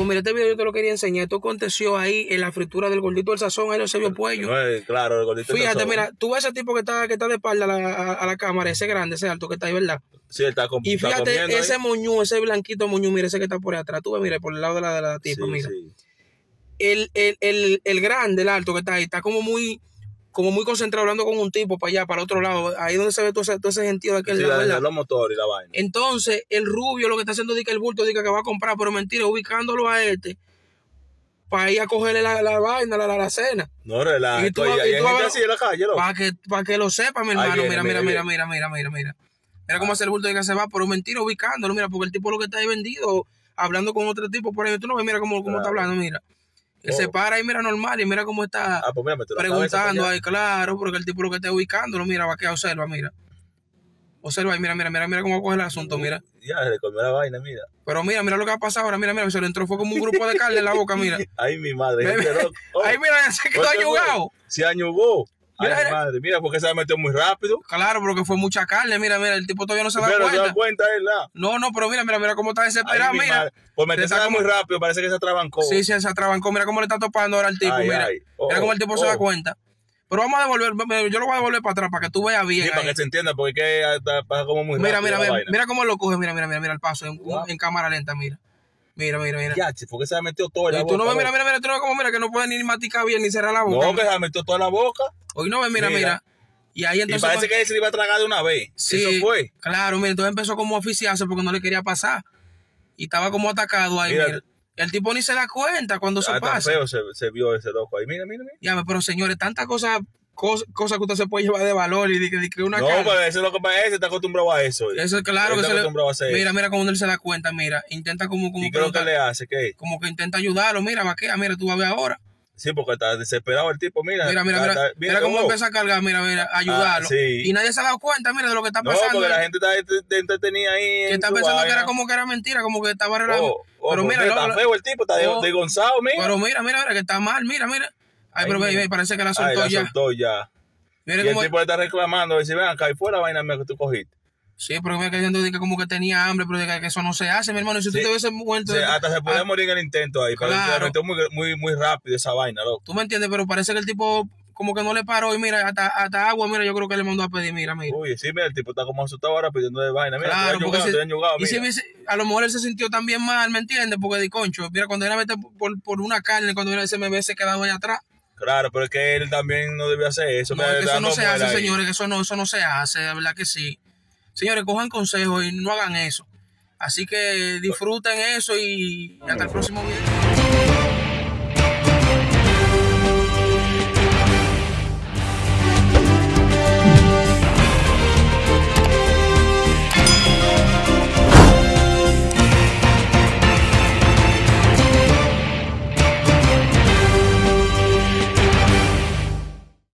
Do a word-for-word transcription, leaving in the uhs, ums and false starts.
mira, este video yo te lo quería enseñar. Esto aconteció ahí en la fritura del gordito del sazón, ahí no se vio pollo. No es, claro, el gordito del Fíjate, sazón. mira, tú ves ese tipo que está, que está de espalda a la, a, a la cámara, ese grande, ese alto que está ahí, ¿verdad? Sí, él está, com Y está fíjate, comiendo ese ahí. moñú, ese blanquito moñú, mira, ese que está por ahí atrás. Tú ves, mira, por el lado de la, de la tipa, Sí, mira. sí. El, el, el, el grande, el alto que está ahí, está como muy... como muy concentrado hablando con un tipo para allá, para el otro lado, ahí donde se ve todo ese, todo ese gentío de aquel Sí, lado, ¿verdad? los motores y la vaina. Entonces, el rubio lo que está haciendo es que el bulto dice que va a comprar, pero mentira, ubicándolo a este para ir a cogerle la, la vaina, la, la, la cena. No, relaja. Y tú, Y, y hay tú gente a- así en la calle, ¿no? Para que, para que lo sepa, mi hermano. Ahí viene, Mira, mira, mira, mira, mira, mira, mira, mira. Mira cómo hace el bulto de que se va, pero mentira, ubicándolo, mira, porque el tipo lo que está ahí vendido, hablando con otro tipo por ahí, tú no ves, mira cómo, cómo Claro. está hablando, mira. Él Oh. se para ahí, mira, normal, y mira cómo está Ah, pues mira, me la preguntando ahí, claro, porque el tipo lo que está ubicándolo, mira, va que observa, mira. Observa ahí, mira, mira, mira, mira cómo coge el asunto, mira. Ya, se le comió la vaina, mira. Pero mira, mira lo que ha pasado ahora, mira, mira, se le entró, fue como un grupo de carne en la boca, mira. Ay, mi madre. Ve, gente ve. loca. Oh, Ahí, mira, ya se quedó ¿por qué fue? ayugado. Se añugó. Ay, Mira, mi mira. madre. Mira, porque se metió muy rápido. Claro, porque fue mucha carne, mira, mira, el tipo todavía no se da Pero se cuenta. da cuenta él, ¿no? No, no, pero mira, mira, mira cómo está Ay, desesperado, mi mira. madre. Por meterse Está como- muy rápido, parece que se atrabancó. Sí, sí, se atrabancó, mira cómo le está topando ahora al tipo, Ay, mira. ay. Oh, Mira cómo el tipo se oh. da cuenta. Pero vamos a devolver, yo lo voy a devolver para atrás para que tú veas bien. Sí, para ahí. que se entienda, porque es que pasa como muy Mira, rápido mira, la mira, vaina. mira cómo lo coge, mira, mira, mira, mira el paso en, Wow. en cámara lenta, mira. Mira, mira, mira. Ya, che, porque se ha metido todo en la Y tú no boca, ves, mira, loco. mira, mira, tú no ves como, mira, que no puede ni maticar bien ni cerrar la boca. No, que se ha metido toda la boca. Hoy no ves, mira, mira, Mira. Y ahí Y entonces... parece que él se le iba a tragar de una vez. Sí, Eso fue. claro, mira, entonces empezó como a oficiarse porque no le quería pasar. Y estaba como atacado ahí, Mira. mira. El tipo ni se da cuenta cuando eso Ah, tan pasa. feo se, se vio ese loco ahí. Mira, mira, mira. Ya, pero señores, tantas cosas, cosas, cosas que usted se puede llevar de valor y de, que- de que una No, cara. pero ese loco ese está acostumbrado a eso. Eso es claro Él que está se le... acostumbrado a hacer Mira, eso. mira cómo él se da cuenta, mira. Intenta como, como ¿Y qué es lo que preguntar- le hace? ¿Qué? como que intenta ayudarlo. Mira, vaquea, mira, tú vas a ver ahora. Sí, porque está desesperado el tipo. Mira, Mira, mira, está- mira. está- Mira cómo oh. empieza a cargar, mira, mira, a ayudarlo. Ah, sí. Y nadie se ha dado cuenta, mira, de lo que está No, pasando. porque la gente está ent- entretenida ahí. que en está su pensando que vaina. era como que era mentira, como que estaba arreglando. Oh, oh, pero porque mira, está lo- feo el tipo, está de, oh, de Gonzalo, mira. Pero mira, mira, mira, que está mal, mira, mira. Ay, Ay, pero ve, mira. ve, parece que la Ay, soltó la ya. soltó ya. Mira Y el cómo- tipo le está reclamando, dice, ven acá, y fue la vaina mía que tú cogiste. Sí, pero mira que hay gente que como que tenía hambre, pero que, que eso no se hace, mi hermano. Y si Sí. tú te hubiese muerto... O sea, hasta se podía ah, morir en el intento ahí, pero Claro. se metió muy, muy, muy rápido esa vaina, loco. Tú me entiendes, pero parece que el tipo como que no le paró. Y mira, hasta, hasta agua, mira, yo creo que le mandó a pedir, mira, mira. Uy, sí, mira, el tipo está como asustado ahora pidiendo de vaina. Mira, Claro, estoy porque añugado, si- estoy añugado, y si mira. hubiese- a lo mejor él se sintió también mal, ¿me entiendes? Porque de concho, mira, cuando él mete por, por una carne, cuando él se me ve, se quedado allá atrás. Claro, pero es que él también no debía hacer eso. No, mira, es que eso dando no se muela hace, ahí. señores, que eso no, eso no se hace, de verdad que sí. Señores, cojan consejos y no hagan eso. Así que disfruten eso y hasta el próximo video.